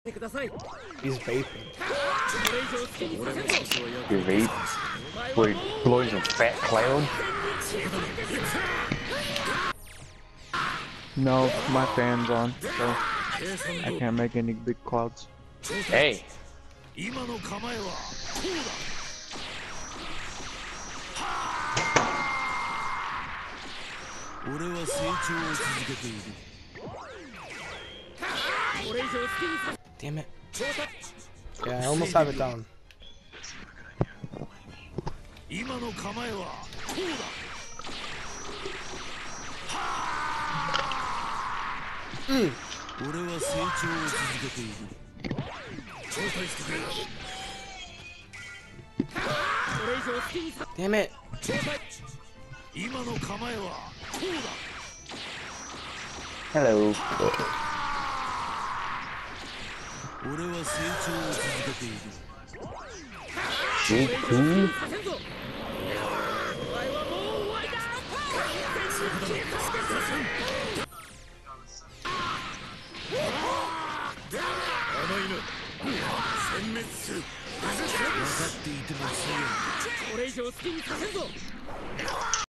He's vaping. You vape? Wait, blowing a fat cloud? No, my fan's on, so I can't make any big clouds. Hey! Damn it. Yeah, I almost have it down. Damn it. Hello. Cool.